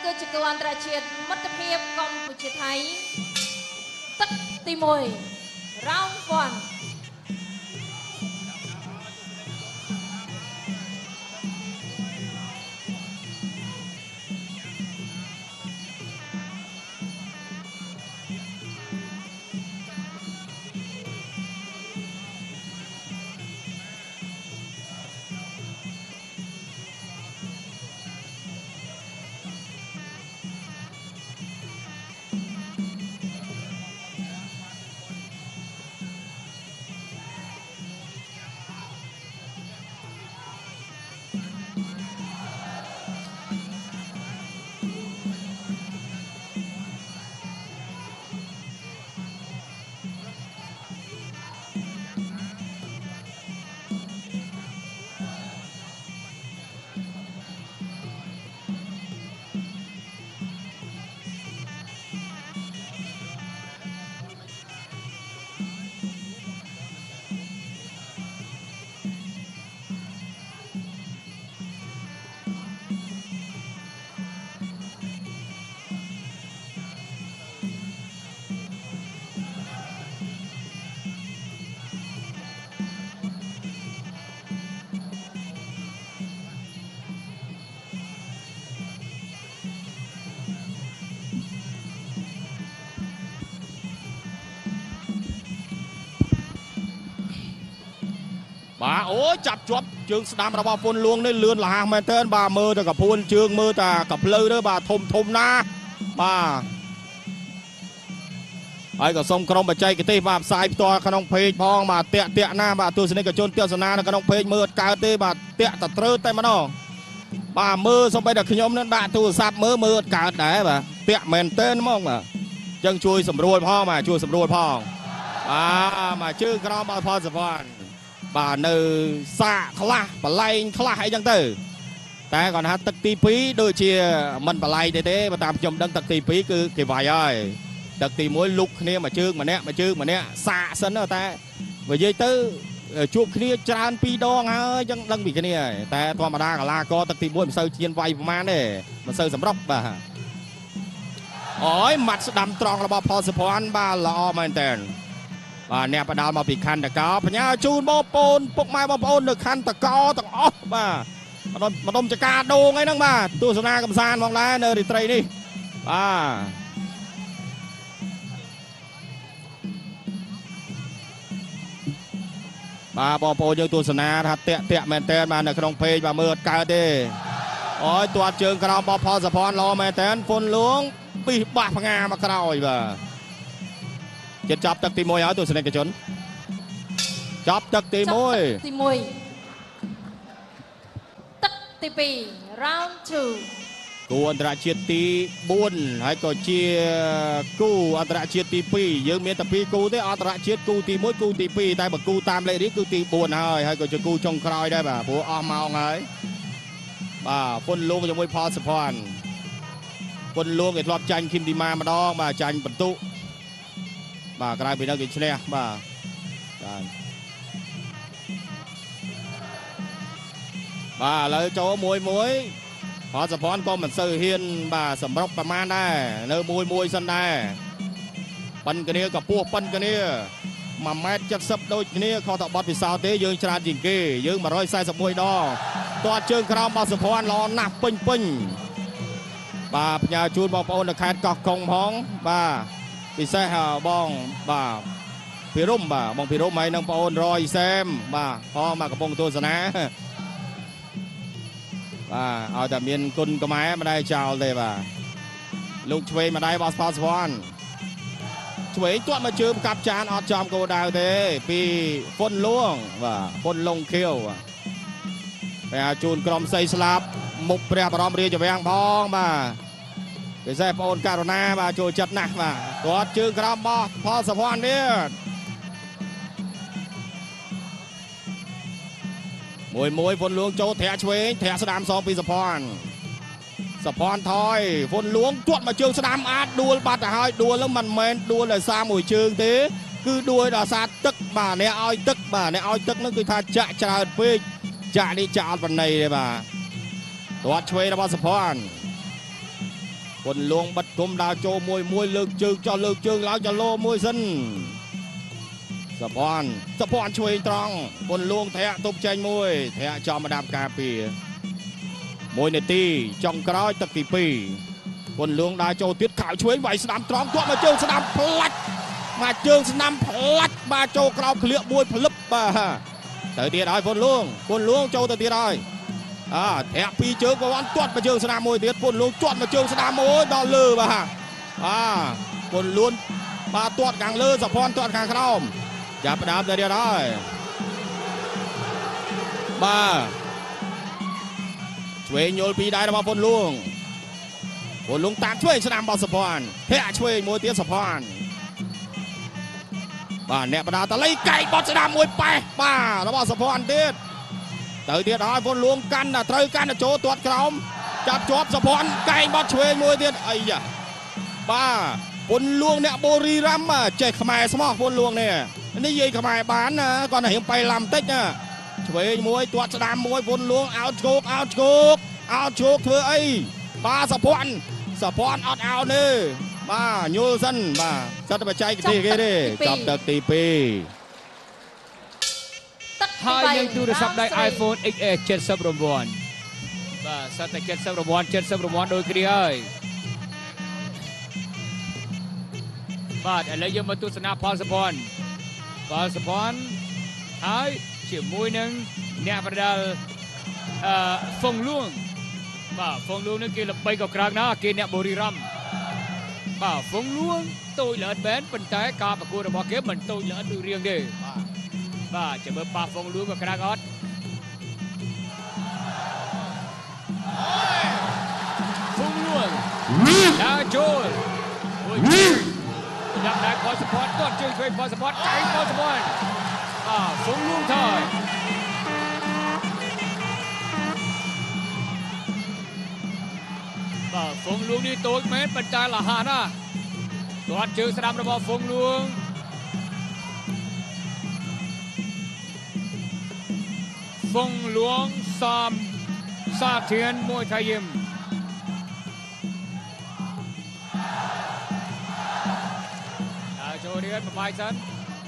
គឺជាគូអន្តរជាតិមិត្តភាពកម្ពុជាថៃទឹកទី1 round 1 បាទអូយចាប់ជាប់ជើងស្ដាំរបស់ពុនលួងនេះលឿនលះមែនទែនបាទមើលតែកពួនជើងមើលតែកភ្លៅទៅបាទធំណាបាទហើយក៏សូមក្រុមបច្ចេកទេសបាទផ្សាយផ្ទាល់ក្នុងเพจផងបាទតាក់ណាបាទទស្សនិកជនទស្សនានៅក្នុងเพจមើលអត់កើតទេបាទតាក់តែត្រូវតែម្ដងបាទមើលសូម្បីតែខ្ញុំនឹងដាក់ទូរស័ព្ទមើលអត់កើតដែរបាទតាក់មែនទែនហ្មងបាទអញ្ចឹងជួយសម្រួលផងបាទជួយសម្រួលផងបាទជើងក្រោមបាទផលសវណ្ណបាទនៅសាកខ្លះបលែងខ្លះអីចឹងទៅតែគាត់ថាទឹកទី2ដូចជាមិនបលែងទេបើតាមខ្ញុំដឹងទឹកទី2គឺគេវាយហើយទឹកទី1លុកគ្នាមួយជើងម្នាក់សាកសិនតែនិយាយទៅជួបគ្នាច្រើន2ដងហើយចឹងដឹងពីគ្នាហើយតែធម្មតាកីឡាករទឹកទី1មិនសូវជៀនវាយប្រមាណទេមិនសូវសម្រុកបាទអូយម៉ាត់ស្ដាំត្រង់របស់ផលសុភ័ណ្ឌបាទល្អមែនតើបាទអ្នកបដាល់មកពីខណ្ឌតកោបញ្ញាជូនបងប្អូនពុកម៉ែបងប្អូននៅខណ្ឌតកោទាំងអស់បាទម្ដុំចកាដូងអីហ្នឹងបាទទស្សនាកំសាន្តផងដែរនៅរាត្រីនេះបាទបងប្អូនយើងទស្សនាថាតាក់មែនតើបាទនៅក្នុងเพจបាទមើលអត់កើតទេអូយទាត់ជើងក្រោមបោះផលសុភ័ណ្ឌល្អមែនតើពុនលួងពីបាសផ្ងាមកក្រោយបាទចិត្តចាប់ទឹកទី1ហើយទស្សនិកជនចាប់ទឹកទី1 ទឹកទី2 round 2 គូអន្តរជាតិទី4ហើយក៏ជាគូអន្តរជាតិទី2យើងមានតែ2គូទេអន្តរជាតិគូទី1គូទី2តែបើគូតាមលេខរៀងគឺទី4ហើយក៏ជាគូចុងក្រោយដែរបាទព្រោះអស់ម៉ោងហើយបាទពុនលួងជាមួយផលសុភ័ណ្ឌពុនលួងគេធ្លាប់ចាញ់ឃីមទីម៉ាម្ដងបាទចាញ់បន្ទុកបាទក្រៅពីនោះគេឈ្នះបាទបាទឥឡូវចូលមួយផលសុភ័ណ្ឌក៏មិនសូវហ៊ានបាទសម្រុកប្រមាណដែរនៅមួយសិនដែរប៉ិនគ្នាក៏ពោះប៉ិនគ្នា1.70 ម៉ែត្រដូចគ្នាខុសតែបត់ពិសោធន៍ទេយើងច្រើនជាងគេយើង141ដងទាត់ជើងក្រោមរបស់សុភ័ណ្ឌល្អណាស់ពេញបាទផ្ញើជូនបងប្អូននៅខេត្តកោះកុងផងបាទពិសេសបងបាទភិរមបាទបងភិរមហើយនឹងបងអូនរយសែមបាទផងមកកំពុងទស្សនាបាទឲ្យតែមានគុណខ្មែរមិនដែរចោលទេបាទលោកឆ្វេងម្ដាយរបស់ផលសុភ័ណ្ឌឆ្វេងទាត់មកជើងកាប់ចានអត់ចំគោដៅទេពីពុនលួងបាទពុនលងខៀវបាទជូនក្រុមសីស្លាប់មុខព្រះបរមរាជវាំងផងបាទពិសេសបងអូនករណាបាទចូលចិត្តណាស់បាទគាត់ជើងក្រោមបោះផលសុភ័ណ្ឌទៀតមួយពុនលួងចូលធាក់ឆ្វេងធាក់ស្ដាំសងពីសុភ័ណ្ឌថយពុនលួងទាត់មកជើងស្ដាំអាចដួលបាត់ទៅហើយដួលហ្នឹងមិនមែនដួលដោយសារមួយជើងទេគឺដួលដោយសារទឹកបាទអ្នកឲ្យទឹកហ្នឹងគឺថាចាក់ច្រើនពេកចាក់នេះចាក់អត់បណ្ណៃទេបាទទាត់ឆ្វេងរបស់សុភ័ណ្ឌคนลวงบัดกุมดาวโจมวยเลิกจึงจะเลิกจึงแล้วจะโลมวยสินสปอนช่วยตรองคนลวงแทะตุบใจมวยแทะจอมดามกาปีมวยในตีจองกร้อยตะกี้ปีคนลวงดาวโจติดข่าวช่วยไหวสนามตรองตัวมาเจอสนามพลัดมาเจอสนามพลัดมาโจกราวเคลียมวยพลึบมาแต่ตีได้คนลวงโจแต่ตีได้แทะปีเจอกับวันจวดมาเจอสนามมวยเตียคนลวงจวดมาเจอสนามมวยดอลเลอร์มาคนล้วนมาตรวจกลางเลือสปอนตรวจกลางขนมจับประดับได้มาช่วยโยนปีได้มาคนลวงตามช่วยสนามบอลสปอนแทะช่วยมวยเตียสปอนแนบประดาตะไลไก่บอลสนามมวยไปแล้วบอลสปอนเด็ดเตียได้คนลวงกันเตยกันโจตรวจกลมจับจอบสปอนไก่บอลช่วยมวยเตียไอ้ยะคนลวงเนี่ยบุรีรัมย์เจ๊ขมายสมองคนลวงเนี่ยนี่ยี่ขมายบ้านนะก่อนไหนยังไปลำเต็กนะช่วยมวยตรวจสนามมวยคนลวงเอาโชกเธอไอ้สปอนเอาเนี่ยโยสันสัตว์ปัจจัยกี่ทีจับตักตีปีហើយនឹងទូរស័ព្ទដៃ iPhone XS 70រង្វាន់សិតតែ70រង្វាន់ដូចគ្នាហើយឥឡូវយើងមកទស្សនាផលសពនហើយជាមួយនឹងអ្នកប្រដាល់ហ្វុងលួងនេះគេល្បីក៏ក្រើកណាស់គេអ្នកបុរីรัมย์ហ្វុងលួងតូចល្អិតមែនប៉ុន្តែការប្រកួតរបស់គេមិនតូចល្អិតដូចរៀងទេចាំមើលហ្វុងលួងក៏ក្រើកអត់ហ្វុងលួងដើរចូលยับได้พอสปอร์ตต้นจึงช่วยพอสปอร์ตไก่พอสปอร์ตฝงลุงถอยฝงลุงนี่ตัวเม็ดปัจจัยละหานะตัวจึงสนามระบอบฝงลวงซามซาเทียนมวยไทยยิมโชว์เดือนมาพายสัน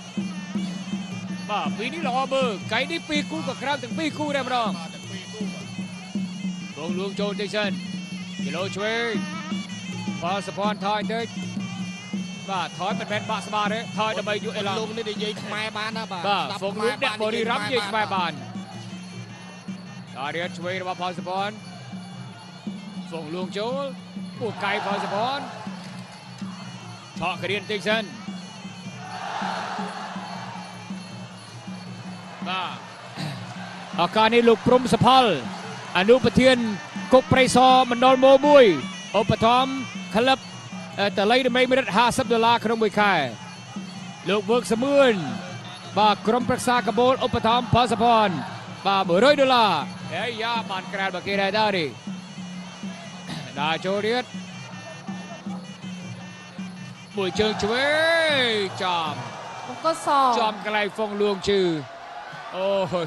ปีนี้หล่อเบอร์ไก่นี่ปีกู้กับคราวถึงปีกู้ได้มาดองลงลวงโจนดิชันกิโลช่วยพอสปอนทอยเด็กถอยเป็นแมนบาสบาเลยทอยดับเบิลยูเอลลงนี่ได้ยิงไม้บานนะฟงลุกเด็กบริรัมยิงไม้บานต่อเดือนช่วยมาพอสปอนฟงลวงโจนปูไก่พอสปอนเฉาะกระเดียนดิชันอาการนี้ลูกปรุมสะพลอนุปเทียนกกไพรซอมันนอนโมบุยอุปธรรมคลับแต่ไล่ไม่ได้$50ขนมบุยไข่ลูกเวิร์กสมุนกรมปรึกษากระโบลอุปธรรมพาสปอน$100เฮ้ยยาบานกระดาษบากีได้ดิได้โจเรียดบุยเชิงช่วยจอมก็สอบจอมไกลฟงลวงชื่อโอ้ย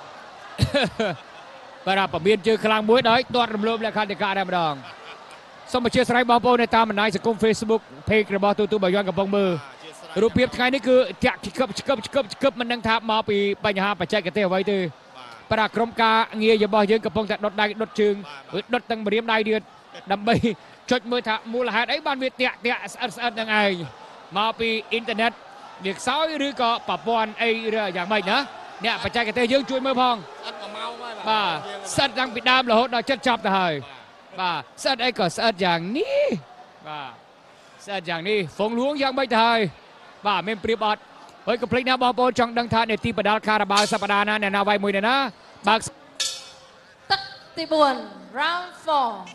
ปราบประเมียนเจอคลางมวยได้ตัวรำลมและคันเดกาได้มาดองสมบัติเชียร์สไลด์บอลโปในตามมันในสังคมเฟซบุ๊กเพจกระบอกตู้บอยอนกับปองมือรูปเพียบไงนี่คือจะชิบมันนั่งทับมาปีปัญหาปัจจัยกระเตะไว้ตัวปรากรมกาเงียอย่าบอกยืนกับปองแต่ดดได้ดดจึงดดตั้งบริเวณได้เดือดดำใบจดมือถักมูลหะไอ้บ้านเวียเตะยังไงมาปีอินเทอร์เน็ตเด็กสาวหรือก็ปะปอนไอ้เรื่องอย่างไรนะเนี่ยปัจจัยกระเตยยืงช่วยมือพองสัตว์ดังปิดดามเหรอเราจับแต่เฮ้ยสัตว์ไอ้ก็สัตว์อย่างนี้สัตว์อย่างนี้ฝงหลวงยังไม่ได้เมมปรีบอดเฮ้ยกับเพลงนะบอลโปจังดังท่าในทีประดาคาราบาสัปดาห์นั้นเนี่ยนาไวมวยเนี่ยนะบักตักตีบวน round 4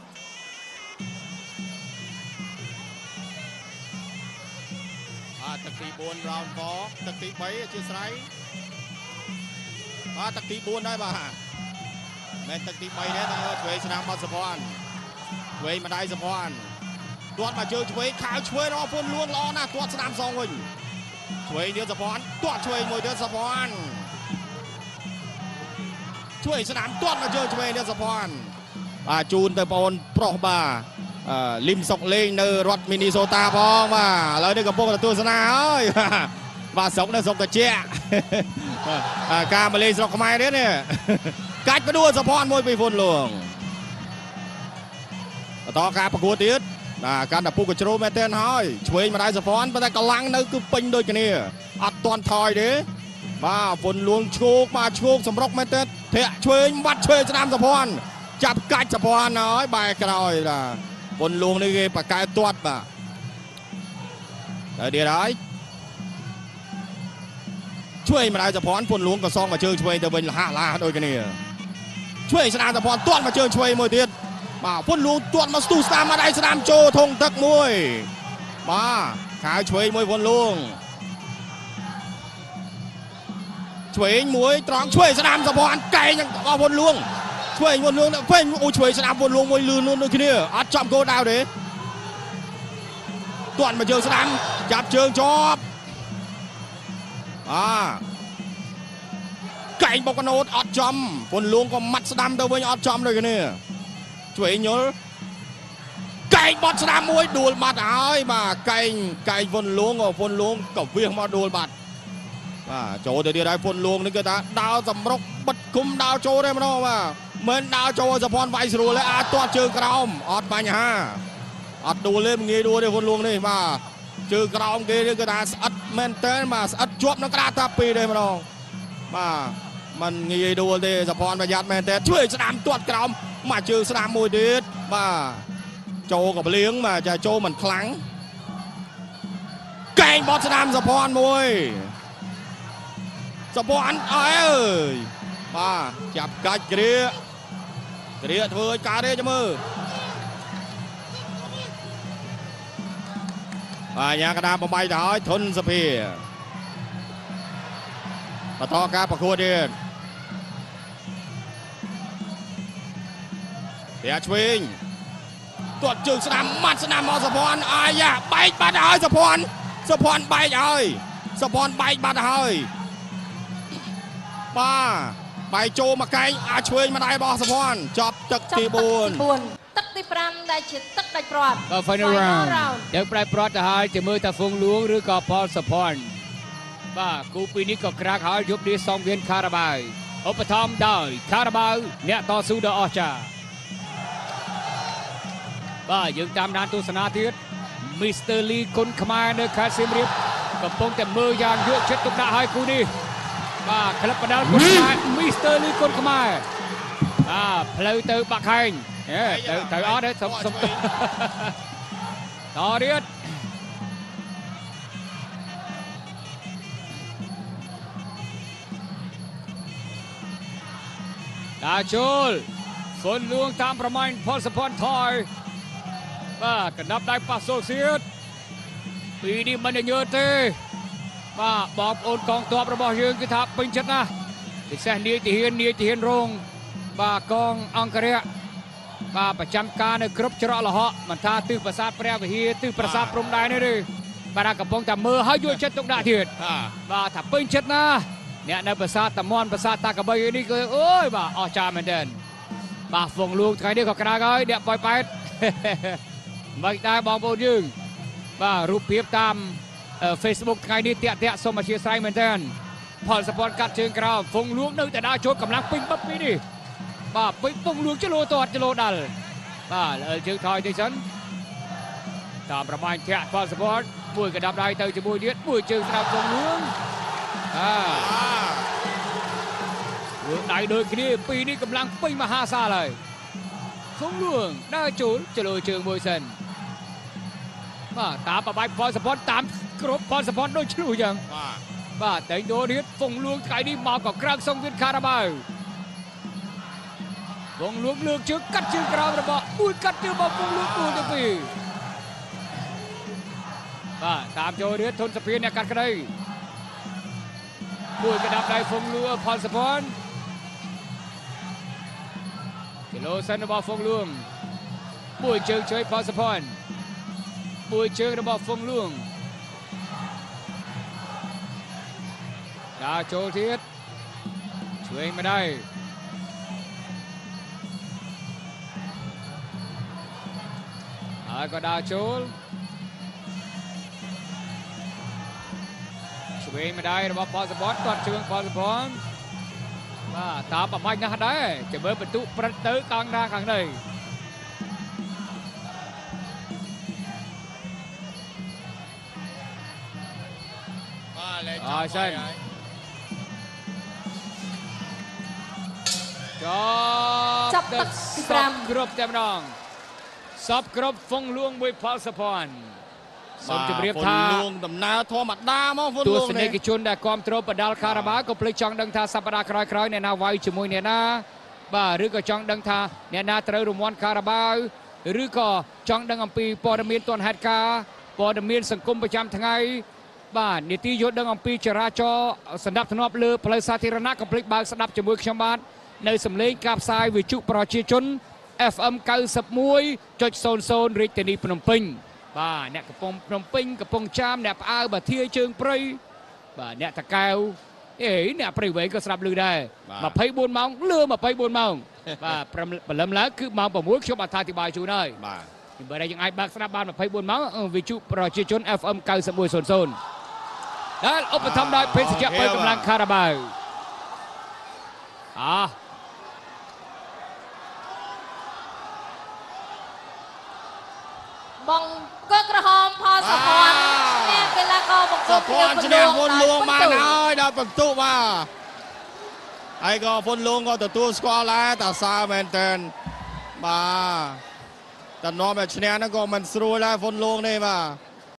ตักตีบวน round 4ตักตีไปเชียร์ไซตักตีบวนได้แม่ตักตีไปเนี่ยช่วยสนามบอลสปอนช่วยมาได้สปอนตัวมาเจอช่วยขาวช่วยรอพลลวงล้อนะตัวสนาม2 วิ่งช่วยเดียวสปอนตัวช่วยมวยเดียวสปอนช่วยสนามตัวมาเจอช่วยเดียวสปอนจูนแต่บอลโปรบาលីមសុកលេងនៅរដ្ឋមីនីសូតាផងបាទឥឡូវនេះកំពុងទទួលសនាហើយបាទស្រុកនេះស្រុកតាជាការមកលេងស្រុកខ្មែរនេះកាច់បដួលសុភ័ណ្ឌមួយពីហ្វុនលួងបន្តការប្រកួតទៀតកាន់តែពុកកជ្រោមែនទែនហើយឆ្វេងម្ដាយសុភ័ណ្ឌប៉ុន្តែកម្លាំងនៅគឺពេញដូចគ្នាអត់ទាន់ថយទេបាទហ្វុនលួងឈោកបាទឈោកសម្រុកមែនទែនធាក់ឆ្វេងបាត់ឆ្វេងស្ដាំសុភ័ណ្ឌចាប់កាច់សុភ័ណ្ឌហើយបែរក្រោយបាទហ្វុនលួងនេះគេបកកែទាត់បាទហើយទៀតហើយឆ្វេងម្ដាយសុភ័ណ្ឌហ្វុនលួងក៏សងមកជើងឆ្វេងទៅវិញលះឡាដូចគ្នាឆ្វេងស្ដាំសុភ័ណ្ឌទាត់មកជើងឆ្វេងមួយទៀតបាទហ្វុនលួងទាត់មកស្ទុះស្ដាំមកដៃស្ដាំចូលធុងទឹកមួយបាទខាវឆ្វេងមួយហ្វុនលួងឆ្វេងមួយត្រង់ឆ្វេងស្ដាំសុភ័ណ្ឌកែងរបស់ហ្វុនលួងឆ្វេងហ្វុនលួងវិញអូឆ្វេងស្ដាំហ្វុនលួងមួយលឿនដូចគ្នាអត់ចាប់គោលដៅទេទាត់មកជើងស្ដាំចាប់ជើងជាប់កែងបុកកណូតអត់ចំហ្វុនលួងក៏ម៉ាត់ស្ដាំទៅវិញអត់ចំដូចគ្នាឆ្វេងយល់កែងបត់ស្ដាំមួយដួលបាត់ហើយបាទកែងហ្វុនលួងក៏ហ្វុនលួងក៏វាសមកដួលបាត់បាទចូលទៅទៀតហើយហ្វុនលួងនេះគឺថាដើរសម្រុកបិទគុំដើរចូលទេម្ដងបាទមិនដើរចូលសុភ័ណ្ឌវាយស្រួលទេអាចទាត់ជើងក្រោមអត់បញ្ហាអត់ដួលទេងាយដួលទេហ្វុនលួងនេះបាទជើងក្រោមគេនេះគឺថាស្អិតមែនតើបាទស្អិតជាប់នឹងក្រាតាពីទេម្ដងបាទมันងាយដួលទេសុភ័ណ្ឌប្រយ័ត្នមែនតើជួយស្ដាំទាត់ក្រោមមកជើងស្ដាំមួយទៀតបាទចូលក៏ភ្លៀងបាទចាចូលមិនខ្លាំងកែងបត់ស្ដាំសុភ័ណ្ឌមួយសុភ័ណ្ឌអើយបាទចាប់កាច់គ្រាធ្វើឲ្យការទេមើលបាទញ៉ាកដាបំបីទៅហើយធុនសភាបន្តការប្រកួតទៀតតែឆ្វេងទាត់ជើងស្ដាំម៉ាត់ស្ដាំមកសុភ័ណ្ឌអាយ៉ាបែកបាត់ហើយសុភ័ណ្ឌបែកហើយសុភ័ណ្ឌបែកបាត់ហើយបាទបែកចូលមកកែងអាចឆ្វេងម្ដាយរបស់សុភ័ណ្ឌចប់ទឹកទី4 ទឹកទី5ដែលជាទឹកដាច់ព្រាត់បាទ final round យើងប្រែព្រាត់ទៅហើយជាមើលតាហ្វុងលួងឬក៏ផលសុភ័ណ្ឌបាទគូពីរនេះក៏ក្រាក់ហើយយប់នេះសងវៀនខារ៉ាបាវឧបត្ថម្ភដោយខារ៉ាបាវអ្នកតស៊ូដ៏អស្ចារ្យបាទយើងតាមដានទស្សនាទៀត Mr. Lee គុណខ្មែរនៅខេត្តសៀមរាបកំពុងតែមើលយ៉ាងយកចិត្តទុកដាក់ឲ្យគូនេះបាទក្លឹបបដាល់គុណខ្មែរ Mr. Lee គុណខ្មែរបាទផ្លូវទៅបាក់ខែងទៅអត់ទេសុំតទៀតដាចូលហ្វុនលួងតាមប្រមាញ់ផលសុភ័ណ្ឌថយបាទកណ្ដាប់ដៃប៉ះសូសៀតពីនេះមិនញើទេបាទបងប្អូនកងទ័ពរបស់យើងគឺថាពេញចិត្តណាស់ពិសេសនាយទាហានរងបាទកងអង្គរៈបាទប្រចាំការនៅគ្រប់ច្រកលហកមិនថាទិសប្រាសាទព្រះវិហារទិសប្រាសាទព្រំដែននេះទេបាទកំពុងតែមើលឲ្យយកចិត្តទុកដាក់ទៀតបាទថាពេញចិត្តណាស់អ្នកនៅប្រាសាទតាមន់ប្រាសាទតាកបីនេះគឺអូយបាទអស្ចារ្យមែនទែនបាទហ្វុងលួងថ្ងៃនេះក៏ក្រាកហើយអ្នកប៉ោយប៉ែតមិនដែរបងប្អូនយើងបាទរូបភាពតាម Facebook ថ្ងៃនេះតាក់សូមអធិស្ឋានមែនទែនផលសពតកាត់ជើងក្រោមហ្វុងលួងនៅតែដើរចូលកម្លាំងពេញបឹបពីនេះបាទពេញហ្វុងលួងចលោទាត់ចលោដាល់បាទជើងថយតិចសិនតាមប្រមាញ់ធាក់ផលសពតមួយកណ្ដាប់ដៃទៅជាមួយទៀតមួយជើងស្ដាប់ហ្វុងលួងលើដៃដូចគ្នាពីរនេះកម្លាំងពេញមហាសាលហើយហ្វុងលួងដើរចូលចលោជើងមួយសិនបាទតាមបបាយផលសពតតាមគ្រប់ផលសពតដូចឆ្លុះយ៉ាងបាទតែងដូរទៀតហ្វុងលួងថ្ងៃនេះមកក៏ក្រើកសងវៀនខារ៉ាបាវហ្វុងលួងលើកជើងកាត់ជើងក្រោមរបស់មួយកាត់ជើងរបស់ហ្វុងលួង1ទៅ2បាទតាមចូលទៀតធុនសភាអ្នកកាត់ក្តីមួយកណ្ដាប់ដៃហ្វុងលួងផលសពតគីឡូសិនរបស់ហ្វុងលួងមួយជើងជួយផលសពតមួយជើងរបស់ហ្វុងលួងដើរចូលទៀតឆ្វេងម្ដាយហើយក៏ដើរចូលឆ្វេងម្ដាយរបស់ផលសពតទាត់ជើងផលសពតបាទតាមប្រមាញ់ណាស់ដែរចាំមើលបន្ទុកព្រឹត្តទៅកងណាខាងនេះអើសិនចាប់ទឹកទី5 គ្រប់តែម្ដងសពគ្រប់ហ្វុងលួងមួយផលសភ័ណ្ឌសូមជម្រាបថាហ្វុងលួងដំណើរធម្មតាមកហ្វុងលួងទស្សនិកជនដែលគាំទ្របដាល់ខារ៉ាបាវក៏ភ្លេចចង់ដឹងថាសប្តាហ៍ក្រោយៗអ្នកណាវាយជាមួយអ្នកណាបាទឬក៏ចង់ដឹងថាអ្នកណាត្រូវរង្វាន់ខារ៉ាបាវឬក៏ចង់ដឹងអំពីព័ត៌មានទាន់ហេតុការណ៍ព័ត៌មានសង្គមប្រចាំថ្ងៃបាទនីតិយល់ដឹងអំពីចរាចរណ៍សណ្ដាប់ធ្នាប់លើផ្លូវសាធារណៈកុំភ្លេចបើកស្ដាប់ជាមួយខ្ញុំបាទនៅសំឡេងការផ្សាយវិទ្យុប្រជាជន FM 91.00 រាជធានីភ្នំពេញបាទអ្នកកំពង់ភ្នំពេញកំពង់ចាមអ្នកផ្អើលបាធាជើងព្រៃបាទអ្នកតកែវអ្នកព្រៃវែងក៏ស្ដាប់ឮដែរ24ម៉ោងលឺ24ម៉ោងបាទព្រលឹមឡើងគឺម៉ោង6ខ្ញុំអត្ថាធិប្បាយជូនហើយបាទបើតែយើងអាចបើកស្ដាប់បាន24ម៉ោងវិទ្យុប្រជាជន FM 91.00ដែលឧបត្ថម្ភដោយភេសជ្ជៈបើកម្លាំងខារ៉ាបាវបងកក្រហមផលសភ័ណ្ឌអ្នកកីឡាករបង្កប់ព្រាវឈ្នះហ្វុនលួងបានហើយដល់បន្ទុកបាទហើយក៏ហ្វុនលួងក៏ទទួលស្គាល់ដែរតាសើមែនតើបាទតែនាំឲ្យឈ្នះហ្នឹងក៏មិនស្រួលដែរហ្វុនលួងនេះបាទ